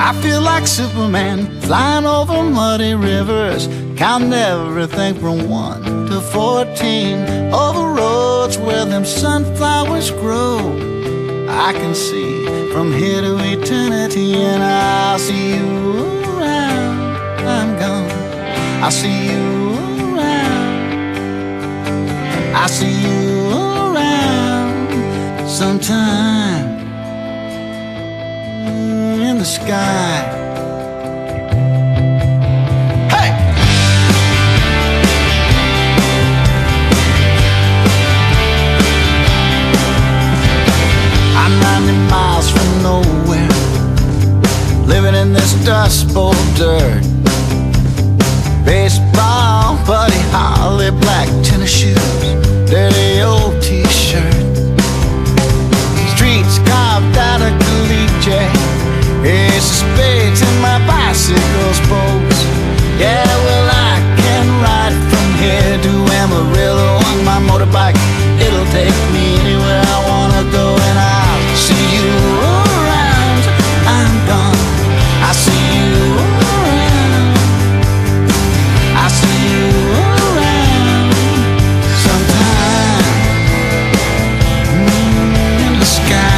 I feel like Superman flying over muddy rivers, counting everything from 1 to 14. Over roads where them sunflowers grow, I can see from here to eternity. And I'll see you around, I'm gone. I'll see you around, I'll see you around sometime in the sky. Hey! I'm 90 miles from nowhere, living in this dust bowl dirt. Baseball, Buddy Holly, black tennis shoes, dirty old t-shirt. Streets carved out of caliche, ace of spades in my bicycle's spokes. Yeah, well, I can ride from here to Amarillo on my motorbike. It'll take me anywhere I wanna go, and I'll see you around, I'm gone. I'll see you around, I'll see you around sometime in the sky.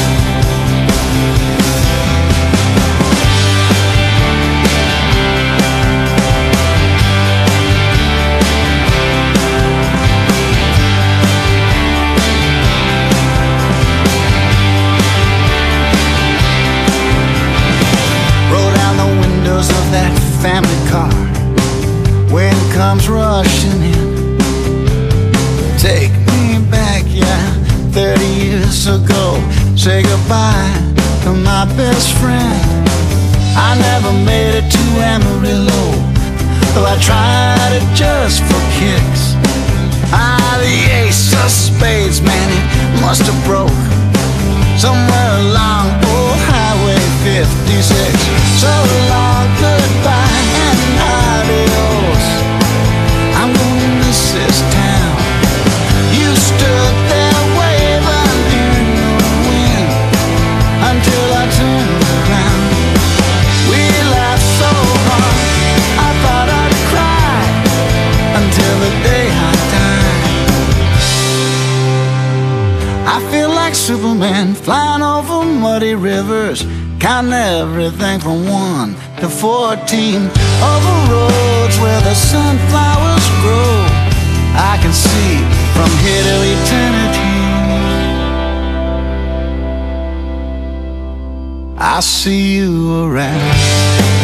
Of that family car, wind comes rushing in. Take me back, yeah, 30 years ago. Say goodbye to my best friend. I never made it to Amarillo, though I tried it just for kicks. The ace of spades, man, it must have broke somewhere along old Highway 56. So long, goodbye and adios, I'm gonna miss this town. You stood there waving in the wind until I turned around. We laughed so hard I thought I'd cry until the day I died. I feel like Superman flying over muddy rivers, counting everything from 1 to 14. Over roads where the sunflowers grow, I can see from here to eternity. I see you around.